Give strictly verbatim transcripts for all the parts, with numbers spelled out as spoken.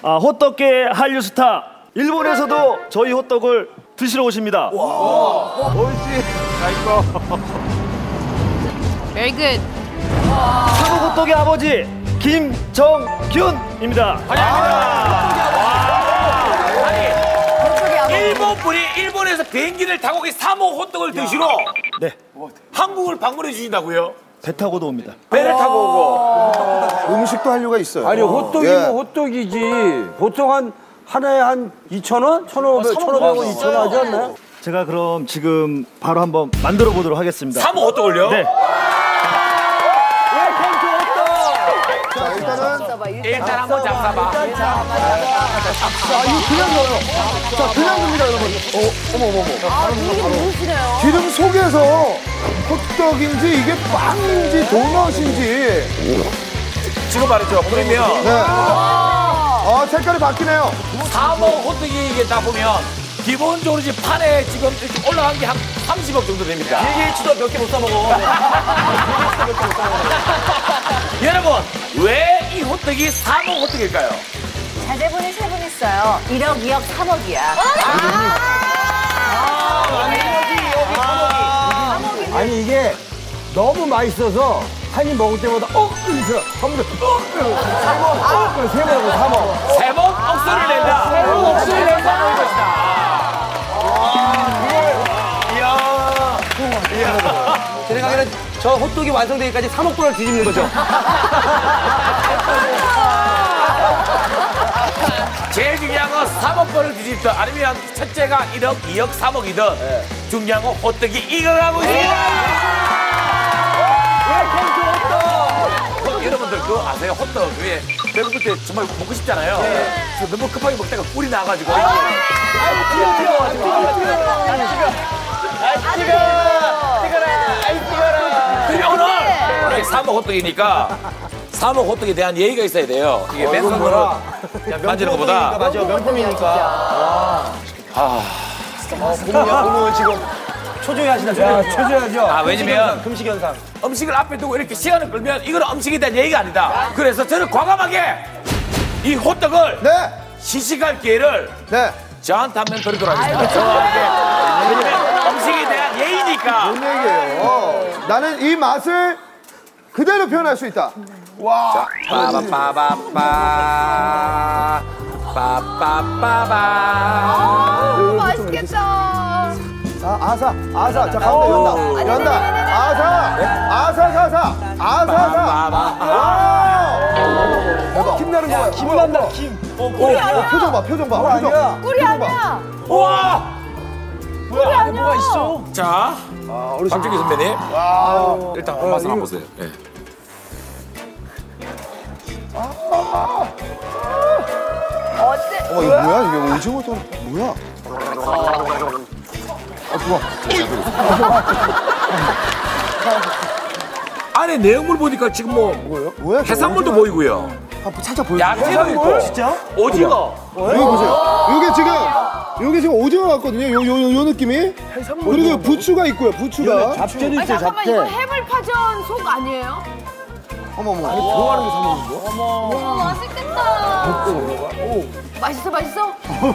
아, 호떡계 한류 스타 일본에서도 저희 호떡을 드시러 오십니다. 와, 옳지. 아이고. Very good. 한국 호떡의 아버지 김정균입니다. 환영합니다. 아니, 일본 분이 일본에서 비행기를 타고 사모 호떡을 드시러 네. 한국을 방문해 주신다고요? 배 타고도 옵니다. 배를 타고 오고. 음식도 한류가 있어요. 아니 호떡이면 예. 호떡이지. 보통 한 하나에 한 이천 원? 천오백, 천오백 원, 이천 원 하지 않나요? 제가 그럼 지금 바로 한번 만들어 보도록 하겠습니다. 사모 호떡을요? 네. 자, 일단은 일단 한번 잡숴봐. 자, 이거 그냥 넣어요. 자, 그냥 넣습니다, 여러분. 어, 어머, 어머, 어머. 아, 이게 무엇이래요? 기름 속에서 호떡인지 이게 빵인지 도넛인지. 지금 말했죠. 그러면 네. 아, 색깔이 바뀌네요. 사모 호떡이 이게 다 보면 기본적으로 지금 판에 지금 이렇게 올라간 게 한 삼십억 정도 됩니다. 비행기치도 몇 개 못 사 먹어. 여러분, 왜 이 호떡이 사모 호떡일까요? 자제분이 세 분 있어요. 일억, 이억, 삼억이야. 아니 이게 너무 맛있어서 한 입 먹을 때마다 어! 이러면서 전부 다 어! 어! 어! 세 번하고 삼 번. 세 번 억수를 낸다. 세 번 억수를 낸다. 는 것이다. 제 생각에는 저 호떡이 완성되기까지 삼억 불을 뒤집는 거죠. 제일 중요한 건 삼억 번을 뒤집든 아니면 첫째가 일억, 이억, 삼억이든 네. 중요한 건 호떡이 이겨가고 있습니다. 호, 여러분들 그거 아세요? 호떡 위에 배고플 때 정말 먹고 싶잖아요. 네. 그래서 너무 급하게 먹다가 꿀이 나가지고. 아이고, 아이고, 뜨거워, 뜨거워, 뜨거워. 아이, 뜨거워. 뜨거라, 아이, 뜨거라. 그리고 오늘, 오늘 사모 호떡이니까 사모 호떡에 대한 예의가 있어야 돼요. 이게 맨손으로 만지는 것보다. 맞아, 명품이니까. 아, 오늘 지금 초조해 하시나 야, 쳐줘야죠. 아 왜냐면 금식 현상. 음식을 앞에 두고 이렇게 시간을 끌면 이거는 음식에 대한 예의가 아니다. 그래서 저는 과감하게 이 호떡을 네. 시식할 기회를 네. 저한테 한번 드리도록 하겠습니다. 저한테. 왜냐면 음식에 대한 예의니까. 뭔 얘기예요? 나는 이 맛을 그대로 표현할 수 있다. 와. 빠바빠바빠. 빠빠빠바. 아, 맛있겠다. 아, 아사, 아사. 자, 가운데 연다. 연다. 아사. 아사사사. 아사사. 대박. 김 나는 거야. 김 난다, 김. 어, 표정 봐, 표정 봐. 표정. 꿀이 아니야. 우와! 꿀이 아니야. 뭐가 있어? 자, 아, 어르신. 박정기 선배님. 와. 일단 한 맛을 한번 보세요. 예. 어때? 어머, 이거 뭐야? 이게 오징어 또 뭐야? 아, 좋아. 안에 내용물 보니까 지금 뭐 뭐예요? 뭐야? 해산물도 보이고요. 한번 찾아 보여. 야채도 있고. 진짜? 오징어. 여기 보세요. 여기 지금 여기 지금 오징어 같거든요. 요 요 요 느낌이. 그리고 부추가 있고요. 부추가. 잡채도 아니, 있어요, 잠깐만, 잡채. 이거 해물파전 속 아니에요? 어머 어머. 들어가는 게 사먹는 거? 오, 맛있겠다. 맛있어, 맛있어?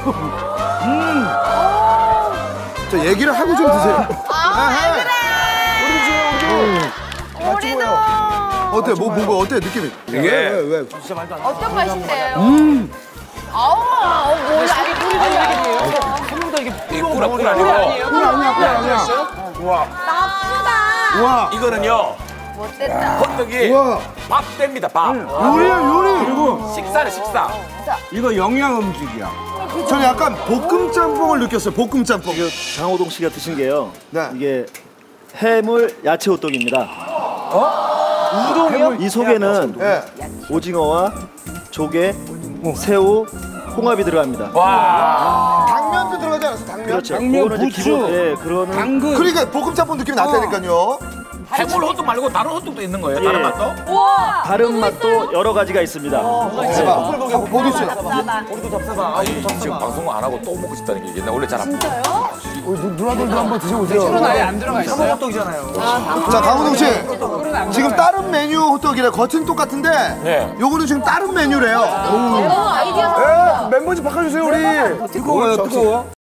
자 얘기를 하고 좀 드세요. 아, 왜 그래? 우리도. 어때? 뭐 뭔가 어때 느낌이? 이게 왜 왜? 어떤 맛인데요? 음. 아우, 아우, 뭐야. 아니, 꿀이 이 꿀, 꿀 아니고. 꿀 아니야 꿀 아니야. 나쁘다. 우와. 이거는요. 못됐다. 호떡이 우와. 밥 됩니다, 밥. 요리야 요리. 그리고 식사는 식사. 이거 영양 음식이야. 저는 약간 볶음 짬뽕을 느꼈어요. 볶음 짬뽕. 지금 장호동 씨가 드신 게요. 네. 이게 해물 야채 호떡입니다. 어? 우동이요? 이 속에는 예. 오징어와 조개, 새우, 홍합이 들어갑니다. 와. 당면도 들어가지 않았어? 당면? 그렇죠. 당면, 그거는 이제 부추, 기본, 예, 그거는 당근. 그러니까 볶음 짬뽕 느낌이 났다니까요. 해물 호떡 말고 다른 호떡도 있는 거예요? 다른 예. 맛도? 우와. 다른 맛도 여러 가지가 있습니다. 대박. 한번 보여주세요. 아, 이 지금 방송 안 하고 또 먹고 싶다는 게 옛날 원래 잘 안 먹어요. 누나들도 한번 드셔보세요. 아예 안 들어가 있어요. 호떡이잖아요. 자, 강호동 씨. 지금 다른 메뉴 호떡이래. 겉은 똑같은데 네. 요거는 지금 다른 메뉴래요. 오, 아이디어. 예. 번씩 바꿔주세요 우리. 뜨거워요, 뜨거워.